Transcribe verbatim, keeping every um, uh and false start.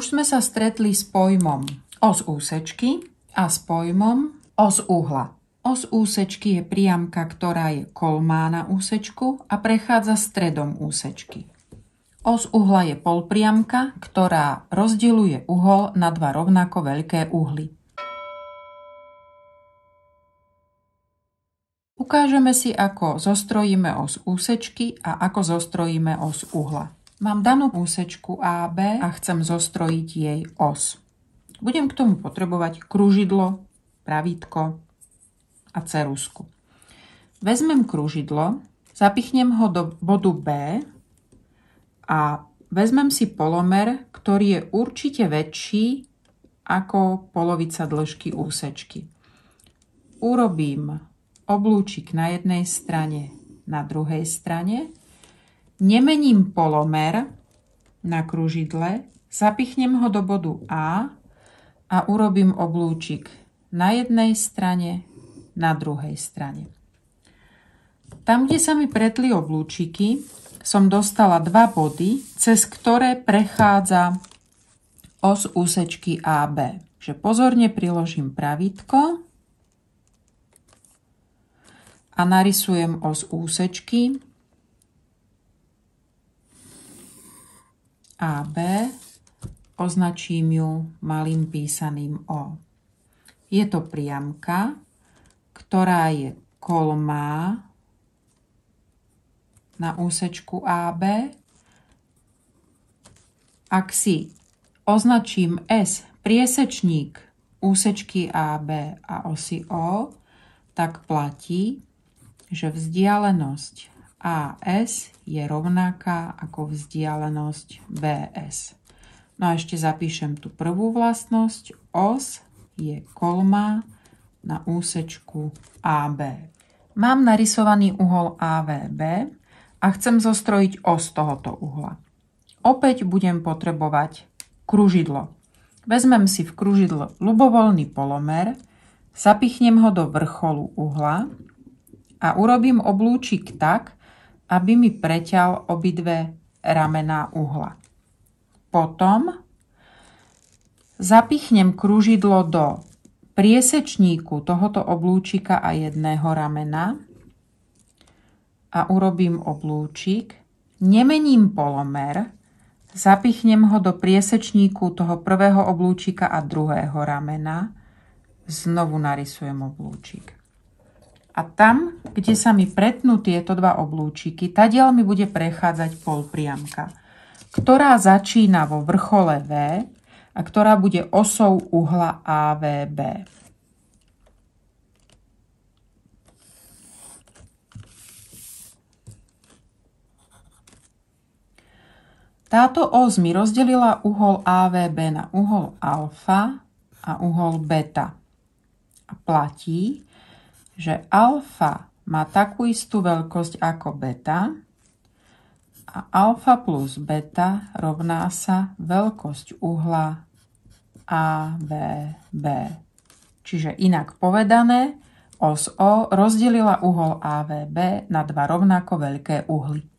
Už sme sa stretli s pojmom os úsečky a s pojmom os uhla. Os úsečky je priamka, ktorá je kolmá na úsečku a prechádza stredom úsečky. Os uhla je polpriamka, ktorá rozdeľuje uhol na dva rovnako veľké uhly. Ukážeme si, ako zostrojíme os úsečky a ako zostrojíme os uhla. Mám danú úsečku á bé a chcem zostrojiť jej os. Budem k tomu potrebovať kružidlo, pravítko a ceruzku. Vezmem kružidlo, zapichnem ho do bodu B a vezmem si polomer, ktorý je určite väčší ako polovica dĺžky úsečky. Urobím oblúčik na jednej strane, na druhej strane. Nemením polomer na kružidle, zapichnem ho do bodu A a urobím oblúčik na jednej strane, na druhej strane. Tam, kde sa mi pretli oblúčiky, som dostala dva body, cez ktoré prechádza os úsečky á bé. Že pozorne priložím pravítko a narysujem os úsečky á bé, označím ju malým písaným O. Je to priamka, ktorá je kolmá na úsečku á bé. Ak si označím S priesečník úsečky á bé a osy O, tak platí, že vzdialenosť á es je rovnaká ako vzdialenosť bé es. No a ešte zapíšem tú prvú vlastnosť. Os je kolmá na úsečku á bé. Mám narysovaný uhol á vé bé a chcem zostrojiť os tohoto uhla. Opäť budem potrebovať kružidlo. Vezmem si v kružidle ľubovoľný polomer, zapichnem ho do vrcholu uhla a urobím oblúčik tak, aby mi preťal obidve ramená uhla. Potom zapichnem kružidlo do priesečníku tohoto oblúčika a jedného ramena a urobím oblúčik. Nemením polomer, zapichnem ho do priesečníku toho prvého oblúčika a druhého ramena. Znovu narysujem oblúčik. A tam, kde sa mi pretnú tieto dva oblúčiky, tadiaľ mi bude prechádzať polpriamka, ktorá začína vo vrchole V a ktorá bude osou uhla á vé bé. Táto os mi rozdelila uhol á vé bé na uhol alfa a uhol beta. A platí, že alfa má takú istú veľkosť ako beta a alfa plus beta rovná sa veľkosť uhla á vé bé. Čiže inak povedané, os O rozdelila uhol á vé bé na dva rovnako veľké uhly.